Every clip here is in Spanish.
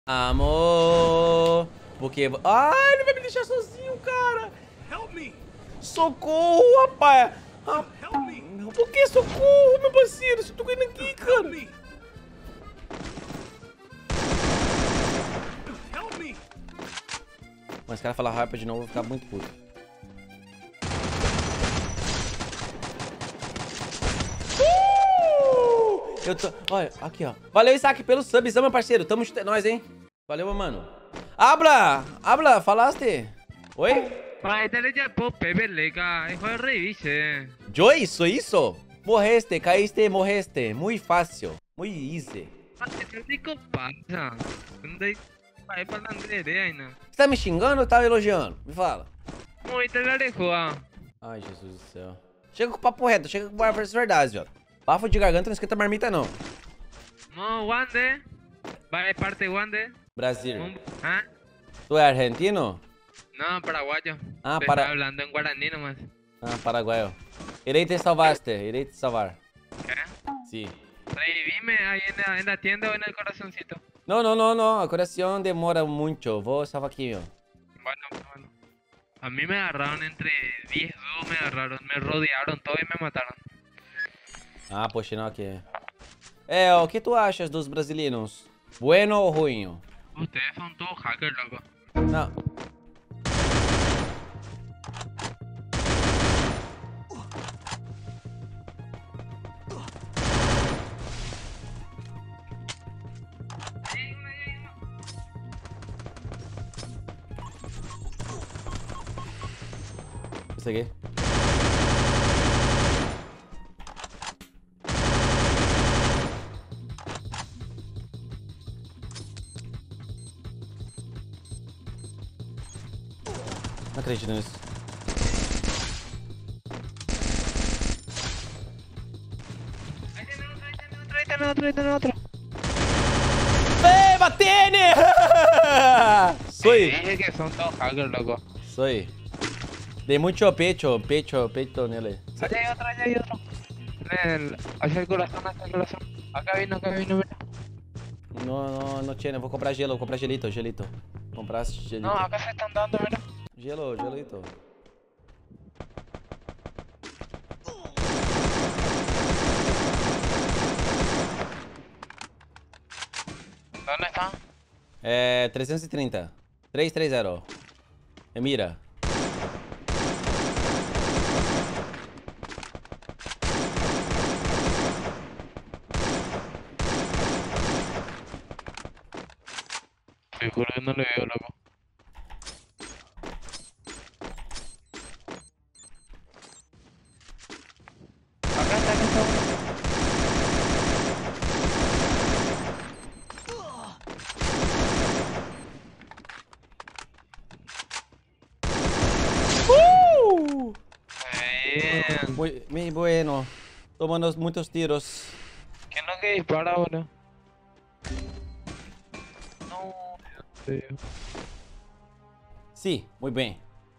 Amor. Porque... Ai, ele vai me deixar sozinho, cara. Socorro, rapaz. Por que socorro, meu parceiro? Se eu tô caindo aqui, cara. Mas se o cara falar rápido de novo, eu vou ficar muito puto. Eu tô... Olha, aqui, ó. Valeu, Isaac, pelo subzão, meu parceiro. Tamo junto, é nóis, hein? Valeu, meu mano. Habla, falaste. Oi? Yo hizo isso? Caíste, morreste. Muy fácil. Muy easy. Você tá me xingando ou tá elogiando? Me fala. Ai, Jesus do céu. Chega com o papo reto, chega com as verdades, velho. Bafo de garganta não esquenta marmita, não. No, Wande. Vai parte Wande. Brasil. ¿Ah? ¿Tú eres argentino? No, paraguayo. Ah, Te para... estaba hablando en guaraní nomás. Ah, paraguayo. Irei te salvaste, irei te salvar. ¿Qué? Sí. Revivime ahí en la tienda o en el corazoncito. No. A coração demora mucho. Vou salvar aqui, ó. Bueno. A mí me agarraron entre 10 dúos, me rodearon todo y me mataron. Ah, poxa, não aqui. O que tu achas dos brasileiros? Bueno ou ruim? Ustedes son todos hackers, loco. Não. Isso aqui. Não acredito nisso. Ahí tiene otro. Batene! Soy. Dije que son todos hackers, loco. Soy. De mucho pecho nele. Allá hay otro. Hacia el corazón. Acá vino, mira. No tiene. Vou comprar gelo, vou comprar gelito. Comprar gelito. No, acá se están dando, mira. Gelito. ¿Dónde están? 330. 330. Mira. Seguro que no le veo, loco. Acá está. Bien. Muy bueno. Tomando muchos tiros. ¿Quién es lo que dispara ahora? No, Dios. Sí, muy bien.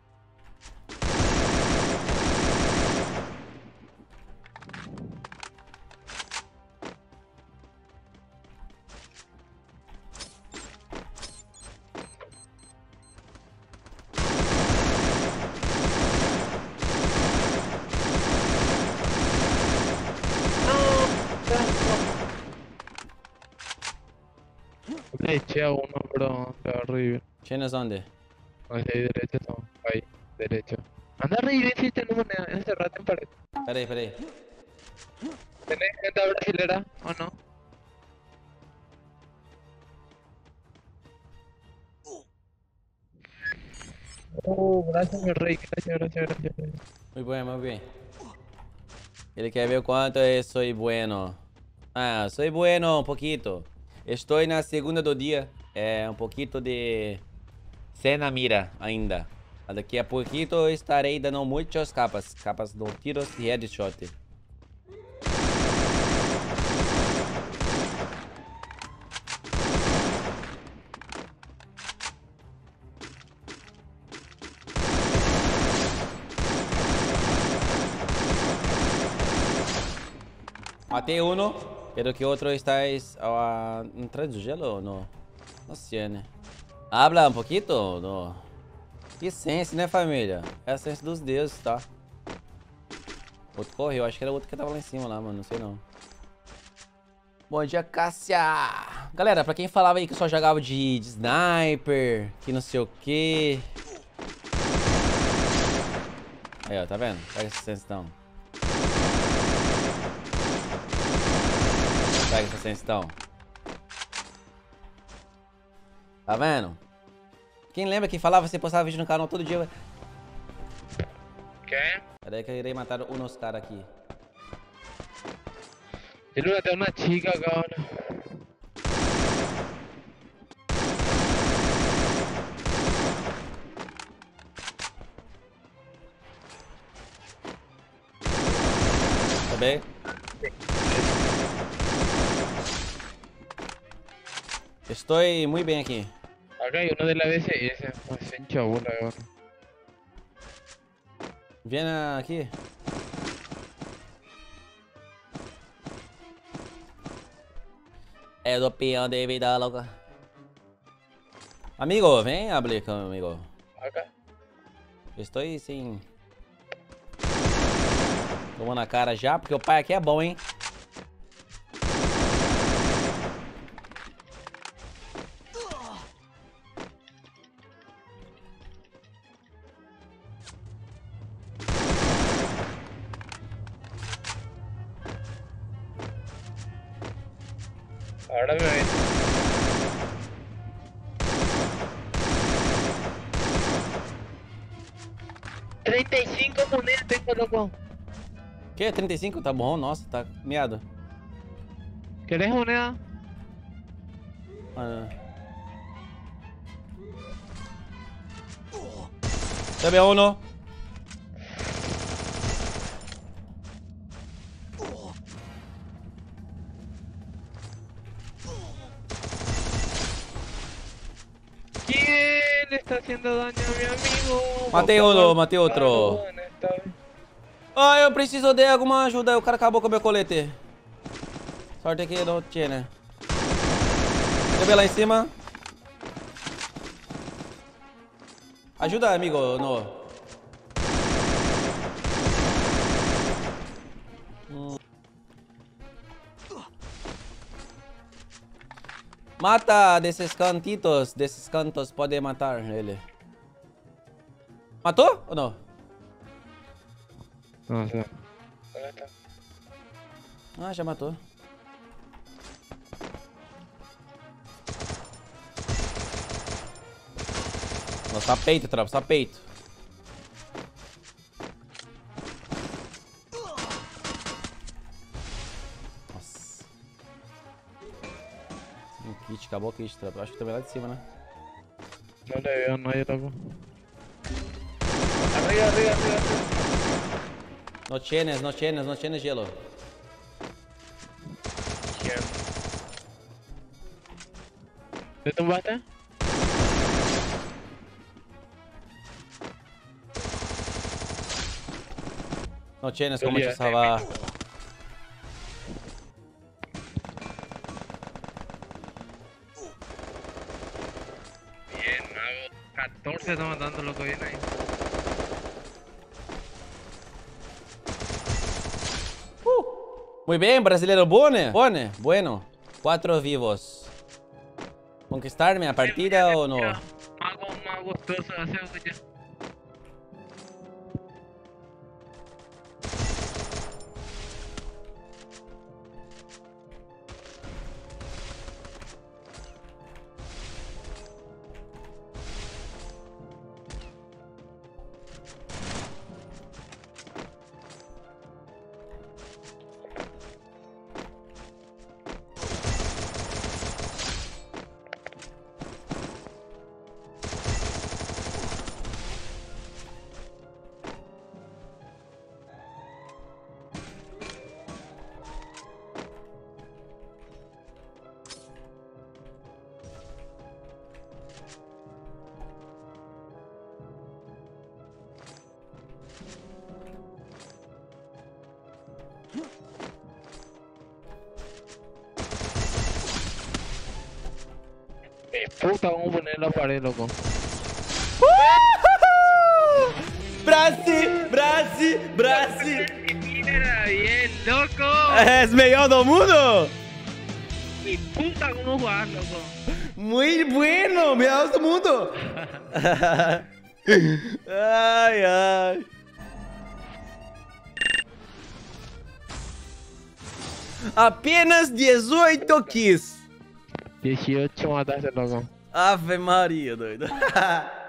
Le eché a uno, pero te arriba. ¿Tienes dónde? Ahí derecho, no. Ahí, derecho. Anda arriba, si tenemos encerrate en pared. Peraí. ¿Tenés gente brasilera o no? Gracias, mi rey. Gracias. Muy bien. Ele quer ver o quanto eu sou bueno. Ah, sou bueno um pouquito. Estou na segunda do dia. Um pouquito de... Sem na mira ainda. Daqui a pouquito estarei dando muitas capas. Capas de tiros e headshot. Matei um, pero que outro está atrás do gelo ou não? Não sei, né? Habla um pouquinho? No. Que sense, né, família? É a sense dos deuses, tá? Outro correu, acho que era outro que tava lá em cima lá, mano. Não sei não. Bom dia, Cássia! Galera, pra quem falava aí que só jogava de sniper, que não sei o que. Aí, ó, tá vendo? Pega essa sense então. Pega essa sense então. Tá vendo? Quem lembra que falava que você postava vídeo no canal todo dia? ¿Qué? Peraí que eu irei matar uns caras aqui. Yo le maté a una chica, cabrón. Tá bem? Estou muito bem aqui. Acá hay uno de la BCS. Pues en chabula, cabrón. Vem aqui. É do peão de vida louca. Amigo, vem abrir comigo. Acá. Estou sem... Tomando na cara já, porque o pai aqui é bom, hein? Ahora me ven. $35 monedas tengo, loco. Que? 35? Tá bom, nossa, tá meado. ¿Querés moneda? Ah. Teve uno. ¿Quién le está haciendo daño a mi amigo? Matei uno, matei outro. Cabrón, esta vez. Ah, eu preciso de alguma ajuda. O cara acabou com o meu colete. Sorte que não tinha, né? Teve lá em cima. Ajuda, amigo, no. Mata desses cantitos, desses cantos, pode matar ele. Matou ou não? No sé. ¿Dónde está? Ah, já matou. Nossa, tá peito, tropa, tá peito. Nossa. Um kit, acabou o kit, tropa. Acho que também lá de cima, né? No le veo a nadie, loco. Arriba, arriba, arriba, arriba. No tienes, no tienes, no tienes hielo. ¿Quién? ¿Te tumbaste? No tienes como te salvar. Bien, mago. 14 está matando, loco, bien ahí. Muy bien, brasileiro Bone. Bone, bueno. 4 vivos. ¿Conquistarme a partida o no? Mago más gustoso de hacer que ya. puta, vamos a poner la pared, loco. Brasil, Brasil, Brasil. Mira, bien, loco. Es mejor do mundo. Mi puta, cómo jugar, loco. Muy bueno, mejor do mundo. Ay, ay. Apenas 18 kills. 18 mataste, loco. Ave Maria, doido.